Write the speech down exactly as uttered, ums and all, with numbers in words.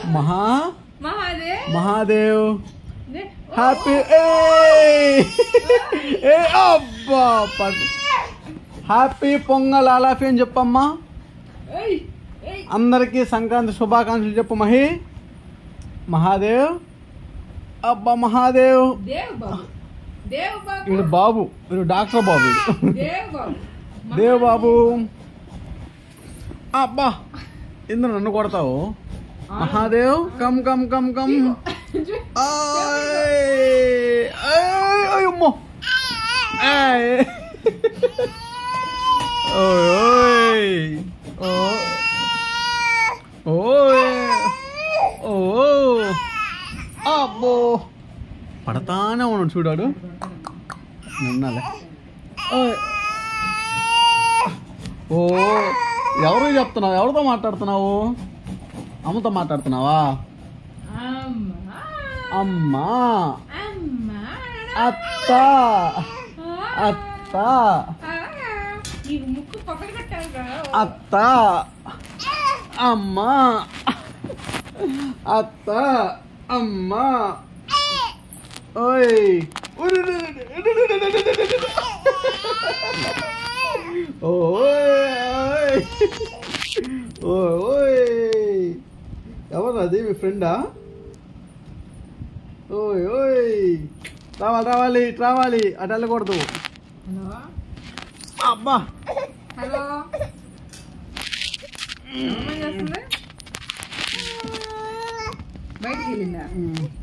మహా మహాదేవ్ మహాదేవ్ నే- హ్యాపీ ఏ అబ్బా పట్ హ్యాపీ పొంగల్ ఆలాఫీ అని చెప్పమ్మా. ఏయ్, ఏయ్. అందరికీ సంక్రాంతి శుభాకాంక్షలు చెప్పు మహి. మహాదేవ్ అబ్బా మహాదేవ్. దేవ్ బాబు దేవ్ బాబు వీడు బాబు, వీడు డాక్టర్ బాబు. దేవ్ బాబు దేవ్ బాబు. అబ్బా ఇందు నన్ను కొడతావు. Mahadev come come come come. అమ్మో అబ్బో పడతానే ఉన్నాడు చూడాడు. నిన్నలే ఓ ఎవరు చెప్తున్నావు? ఎవరితో మాట్లాడుతున్నావు? అమ్మతో మాట్లాడుతున్నావా? అమ్మా అమ్మా అమ్మా అత్త అత్త నీకు ముక్కు పక్కన కట్టాలిరా. అత్త అమ్మా అత్త అమ్మా. ఓయ్ ఓయ్ ఓయ్ ఎవరు అది? మీ ఫ్రెండా? ఓయ్ ఓయ్ రావాలి రావాలి రావాలి అటు వెళ్ళకూడదు. హలో అబ్బా హలో అమ్మ చేస్తుంది బయటికి వెళ్ళిందా?